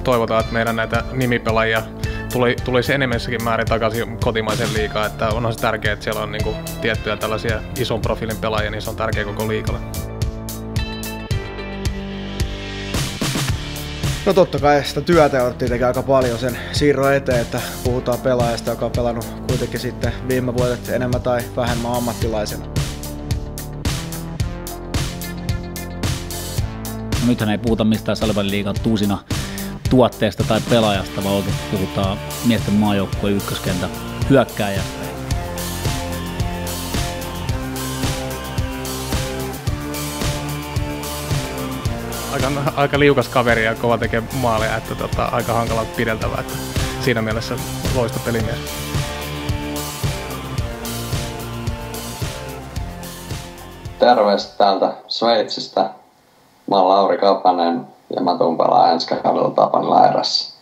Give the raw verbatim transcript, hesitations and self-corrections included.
toivotaan, että meidän näitä nimipelaajia tuli, tulisi enemmässäkin määrin takaisin kotimaisen liigaan, että onhan se tärkeää, että siellä on niin kuin tiettyjä tällaisia ison profiilin pelaajia, niin se on tärkeä koko liigalle. No totta kai sitä työtä jouduttiin tekemään aika paljon sen siirron eteen, että puhutaan pelaajasta, joka on pelannut kuitenkin sitten viime vuodet enemmän tai vähemmän ammattilaisena. No nythän ei puhuta mistään Salibandin liigan tuusina tuotteesta tai pelaajasta, vaan oikeasti puhutaan miesten maajoukkueen ykköskentän hyökkääjästä. Aika, aika liukas kaveri ja kova tekee maaleja, että tota, aika hankala pideltävää, että siinä mielessä loista pelimies. Terveistä täältä Sveitsistä. Mä oon Lauri Kapanen ja mä tuun pelaa ensi kaudella Tapanilla Erässä.